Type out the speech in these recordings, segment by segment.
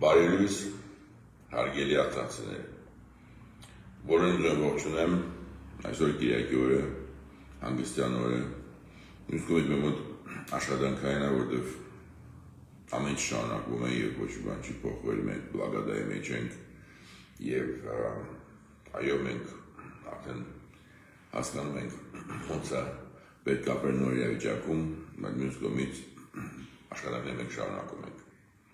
Բարելույս, հարգելի արտացիներ, որոնց եմ ողջունում այսօր Կիրակի օրը, հանգստյան օրը, մյուս կողմից մեր մոտ աշխատանքային է, որտեղ ամեն ինչ շարունակվում է եւ ոչ մի բան չի փոխվել, մենք բլագադայի մեջ ենք եւ այո մենք արդեն հասկանում ենք ոնց է պետք է ապրել նոր իրավիճակում, բայց մյուս կողմից աշխատանքները մենք շարունակում ենք։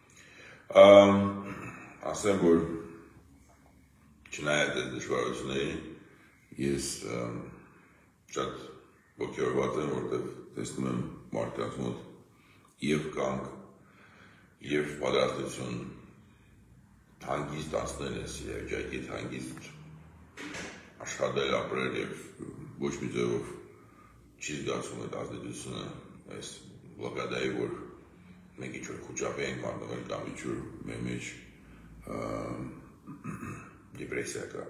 Ասեմ, որ չնայած այս դժվարություններին, ես շատ ոգևորված եմ, որտեղ տեսնում եմ մարդկանց մոտ եւ կանգ, եւ պատրաստություն հանգիստ անցնել այս իրավիճակից, հանգիստ աշխատել, ապրել եւ ոչ մի ձևով չի զգացում այդ ազդեցությունը այս բլոկադայի, որ մենք ինչ-որ խոճապի ենք մատնվել կամ ինչ-որ մեր մեջ դեպրեսիա կա։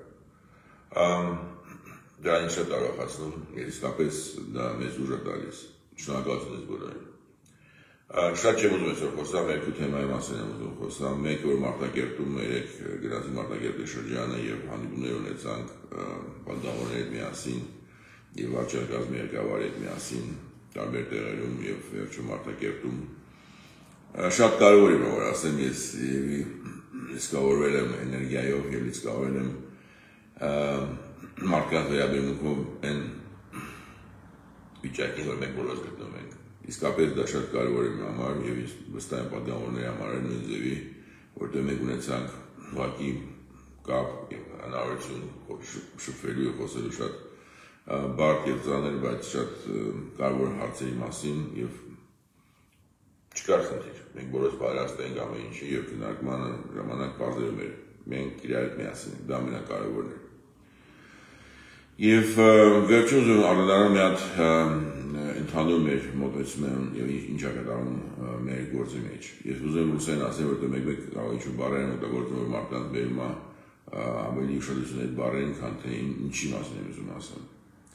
Դա ինձ շատ ուրախացնում, իսկապես դա մեզ ուժ է տալիս, շնորհակալություն ես բոլորին։ Շատ չեմ ուզում այսօր խոսամ, երկու թեմայի մասին եմ ուզում խոսամ, մեկ որ Մարտակերտում երեք գնացի Մարտակերտի շրջանը եւ հանդիպումներ ունեցանք պատգամավորների հետ միասին եւ վարչակազմի ղեկավարի հետ միասին տարբեր տեղերում եւ վերջում Մարտակերտում։ Շատ կարևոր է, որ ասեմ, ես լիցքավորվել եմ էներգիայով եւ լիցքավորվել եմ մարդկանց վերաբերմունքով այն վիճակին, որ մենք բոլորս գտնվում ենք։ Իսկապես դա շատ կարևոր է մեր համար եւ ես վստահ եմ պատգամավորների համար նույն ձևի, որտեղ մենք ունեցանք ուղղակի կապ եւ հնարավորություն շփվելու եւ խոսելու շատ բարդ եւ ծանր, բայց շատ կարևոր հարցերի մասին եւ չկար խնդիր։ Մենք բոլորս պատրաստ ենք ամեն ինչի եւ քննարկմանը ժամանակ բարձրում էր։ Մենք իրար հետ միասին ենք, դա ամենակարևորն է։ Եվ վերջում ուզում անդրադառնալ մի հատ ընդհանուր մեր մոտեցումն եւ ինչ է կատարվում մեր գործի մեջ։ Ես ուզում եմ լուսեն ասել, որտեղ մեկ կարող ինչ-որ բառեր են օգտագործում, որ մարդկանց բերում է ավելի ուշադրություն այդ բառերին, քան թե ինչի մասին եմ ուզում ասել։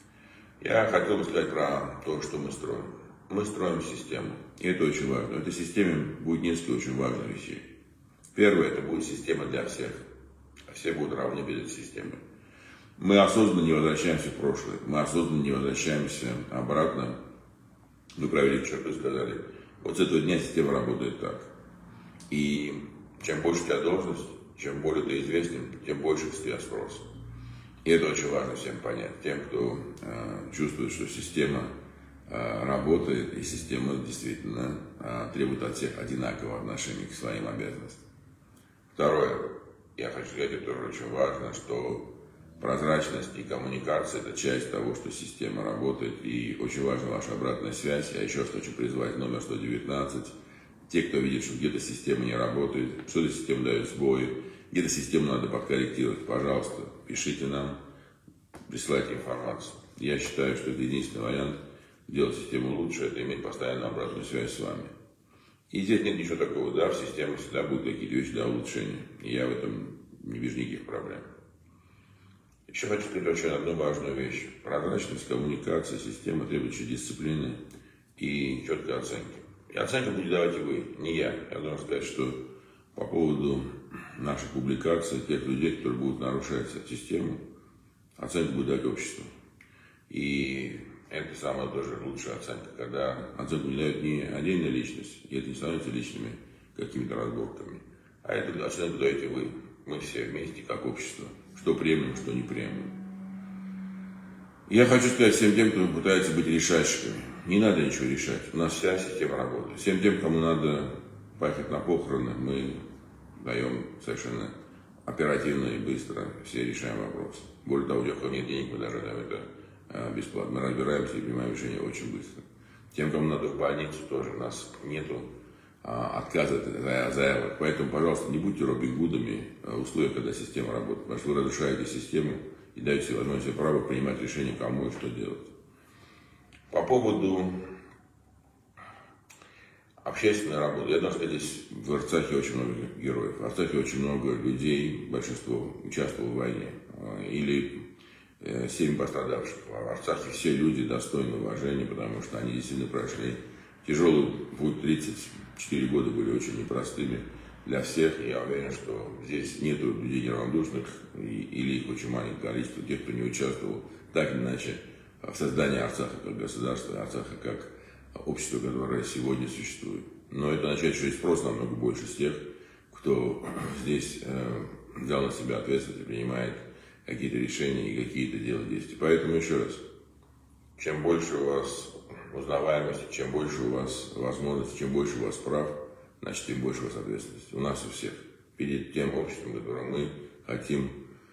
Я хотел бы сказать про то, что мы строим. Мы строим систему, и это очень важно. В этой системе будет несколько очень важных вещей. Первое, это будет система для всех. Все будут равны перед этой системой. Мы осознанно не возвращаемся в прошлое, мы осознанно не возвращаемся обратно. Вы провели черту и сказали, вот с этого дня система работает так. И чем больше у тебя должность, чем более ты известен, тем больше с тебя спрос. И это очень важно всем понять. Тем, кто чувствует, что система работает, и система действительно требует от всех одинакового отношения к своим обязанностям. Второе, я хочу сказать, это тоже очень важно, что прозрачность и коммуникация – это часть того, что система работает, и очень важна ваша обратная связь. Я еще раз хочу призвать номер 119. Те, кто видит, что где-то система не работает, что-то система дает сбои, где-то систему надо подкорректировать, пожалуйста, пишите нам, присылайте информацию. Я считаю, что это единственный вариант делать систему лучше, это иметь постоянную обратную связь с вами. И здесь нет ничего такого, да, в системе всегда будут какие-то вещи для улучшения, и я в этом не вижу никаких проблем. Еще хочу сказать очень одну важную вещь. Прозрачность, коммуникация, система требует дисциплины и четкой оценки. И оценку будете давать и вы, не я. Я должен сказать, что по поводу наших публикаций, тех людей, которые будут нарушать систему, оценку будет дать общество. И это самая тоже лучшая оценка, когда оценку не дает не отдельная личность, и это не становится личными какими-то разборками, а это оценку даете вы, мы все вместе, как общество, что приемлемо, что не приемлемо. Я хочу сказать всем тем, кто пытается быть решальщиками, не надо ничего решать, у нас вся система работает. Всем тем, кому надо поехать на похороны, мы даем совершенно оперативно и быстро, все решаем вопросы. Более того, у кого нет денег, мы даже даем это бесплатно. Мы разбираемся и принимаем решения очень быстро. Тем, кому надо в больницу, тоже у нас нету отказа от заявок. Поэтому, пожалуйста, не будьте Робин Гудами в условиях, когда система работает. Потому что вы разрушаете систему и даете возможность право принимать решения, кому и что делать. По поводу общественной работы. Я должен сказать, здесь в Арцахе очень много героев. В Арцахе очень много людей, большинство участвовало в войне. Или семьи пострадавших. В Арцахе все люди достойны уважения, потому что они действительно прошли тяжелый путь, 34 года были очень непростыми. для всех. И я уверен, что здесь нет людей неравнодушных или их очень маленькое количество, тех, кто не участвовал так или иначе в создании Арцаха как государства, Арцаха как общества, которое сегодня существует. Но это означает, что есть спрос намного больше с тех, кто здесь взял на себя ответственность и принимает какие-то решения и какие-то делает действия. Поэтому еще раз, чем больше у вас узнаваемости, чем больше у вас возможностей, чем больше у вас прав, значит, тем больше у вас ответственности. У нас у всех. Перед тем обществом, которое мы хотим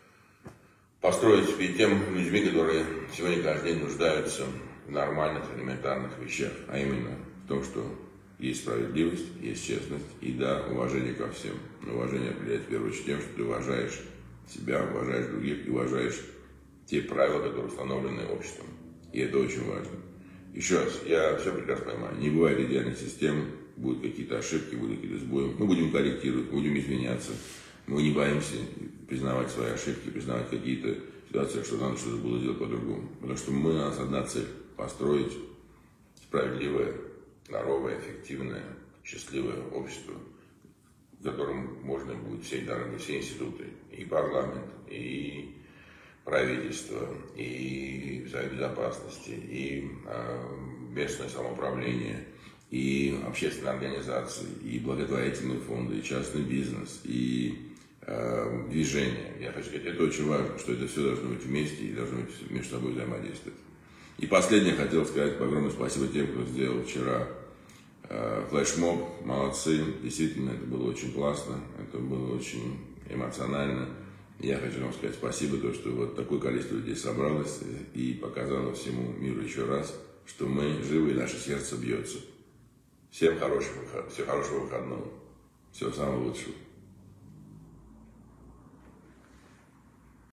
построить, перед тем людьми, которые сегодня каждый день нуждаются в нормальных, элементарных вещах, а именно в том, что есть справедливость, есть честность и, да, уважение ко всем. Но уважение определяется в первую очередь тем, что ты уважаешь себя, уважаешь других и уважаешь те правила, которые установлены обществом. И это очень важно. Еще раз, я все прекрасно понимаю, не бывает идеальной системы, будут какие-то ошибки, будут какие-то сбои. Мы будем корректировать, будем извиняться. Мы не боимся признавать свои ошибки, признавать какие-то ситуации, что надо что-то было делать по-другому. Потому что у нас одна цель – построить справедливое, здоровое, эффективное, счастливое общество, в котором можно будет все институты, и парламент, и правительство, и Совет Безопасности, и местное самоуправление, и общественные организации, и благотворительные фонды, и частный бизнес, и движение. Я хочу сказать, это очень важно, что это все должно быть вместе и должно быть между собой взаимодействовать. И последнее хотел сказать огромное спасибо тем, кто сделал вчера флешмоб. Молодцы, действительно, это было очень классно, это было очень эмоционально. Я хочу вам сказать спасибо, то, что вот такое количество людей собралось и показало всему миру еще раз, что мы живы и наше сердце бьется. Всем хорошего выходного. Всего самого лучшего.